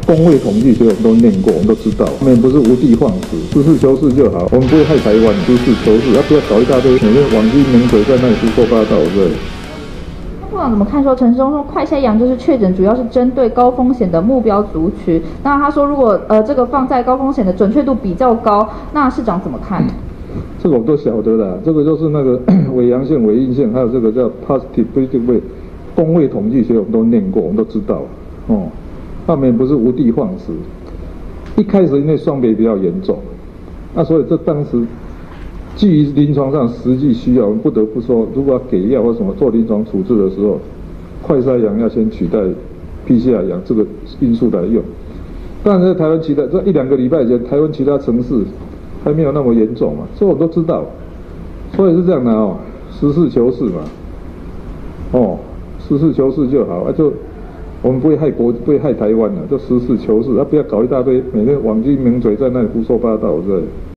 工位统计学我们都念过，我们都知道，我们不是无的放矢，实事求是就好。我们不会害台湾，实事求是，不要搞一大堆每天网军名嘴在那里胡说八道，对。 部长怎么看说陈时中说快筛阳就是确诊，主要是针对高风险的目标族群。那他说如果这个放在高风险的准确度比较高，那市长怎么看？ 这个我们都晓得啦，这个就是那个伪阳性、伪阴性，还有这个叫 positive predictive rate， 工位统计学我们都念过，我们都知道哦。他们也不是无的放矢，一开始因为双北比较严重，所以这当时基于临床上实际需要，我们不得不说，如果要给药或什么做临床处置的时候，快筛阳要先取代 PCR 阳这个因素来用。当然在台湾其他这一两个礼拜前，台湾其他城市还没有那么严重嘛，这我都知道，所以是这样的哦，实事求是嘛，实事求是就好就。我们不会害国，不会害台湾就实事求是，不要搞一大堆每天网军名嘴在那里胡说八道，对。